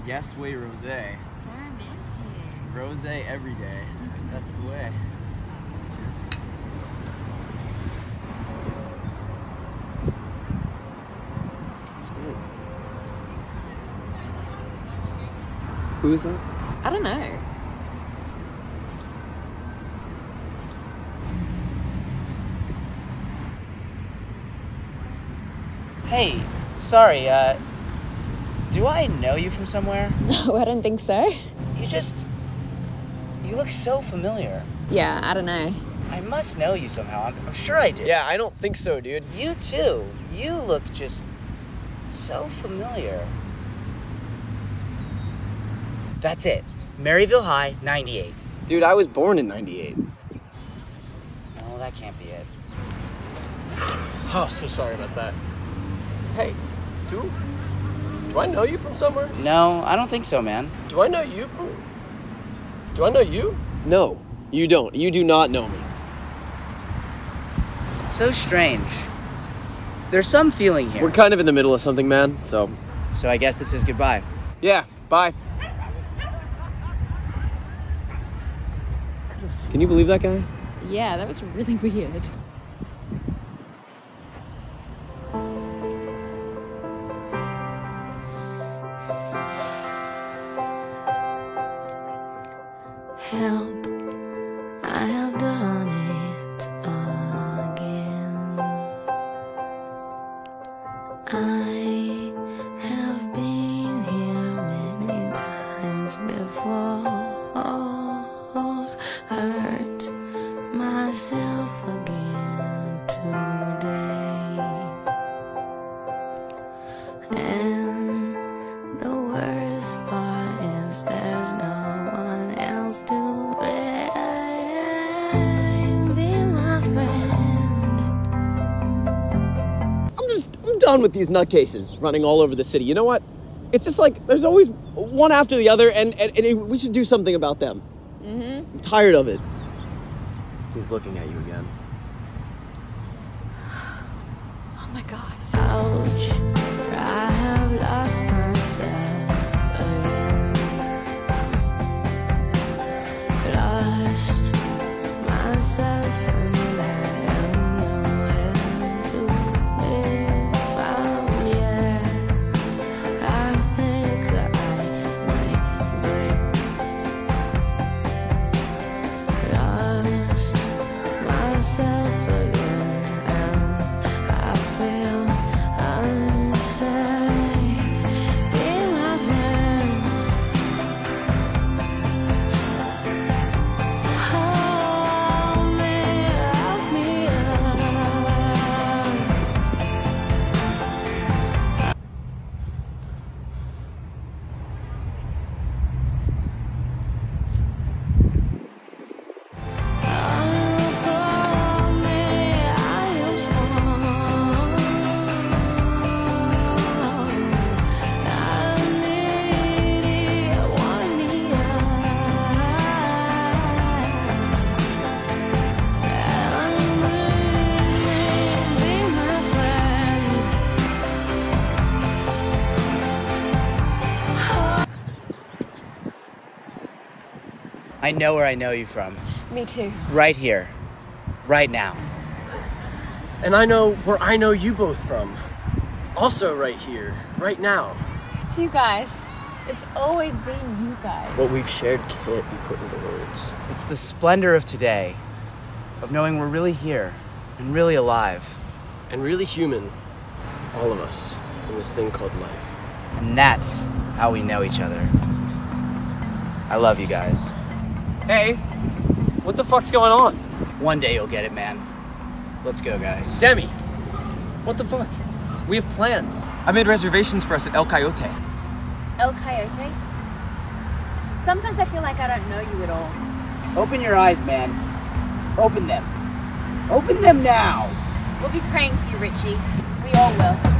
Yes way rosé. So romantic. Rosé every day. That's the way. It's good. Who is that? I don't know. Hey, sorry, do I know you from somewhere? No, I don't think so. You look so familiar. Yeah, I don't know. I must know you somehow. I'm sure I do. Yeah, I don't think so, dude. You too. You look just so familiar. That's it. Maryville High, 98. Dude, I was born in 98. No, that can't be it. Oh, so sorry about that. Hey, do I know you from somewhere? No, I don't think so, man. Do I know you? No, you don't. You do not know me. So strange. There's some feeling here. We're kind of in the middle of something, man, so... So I guess this is goodbye. Yeah, bye. Can you believe that guy? Yeah, that was really weird. Help, I have done it again. I have been here many times before. Hurt myself again today. And the worst part is there's no one else to blame. Be my friend. I'm done with these nutcases running all over the city. You know what? It's just like, there's always one after the other, and we should do something about them. I'm tired of it. He's looking at you again. Oh my God. Ouch, I have lost myself again. Lost myself and I am nowhere to be found. Yeah, I think that I might break. Lost myself again and I feel unsafe. Be my friend. Hold me, wrap me up. For me, I am small. I need you, want me I'm breathing, be my friend. I know where I know you from. Me too. Right here. Right now. And I know where I know you both from. Also right here, right now. It's you guys. It's always been you guys. What we've shared can't be put into words. It's the splendor of today, of knowing we're really here and really alive. And really human, all of us, in this thing called life. And that's how we know each other. I love you guys. Hey, what the fuck's going on? One day you'll get it, man. Let's go, guys. Demi, what the fuck? We have plans. I made reservations for us at El Coyote. El Coyote? Sometimes I feel like I don't know you at all. Open your eyes, man. Open them. Open them now. We'll be praying for you, Richie. We all will.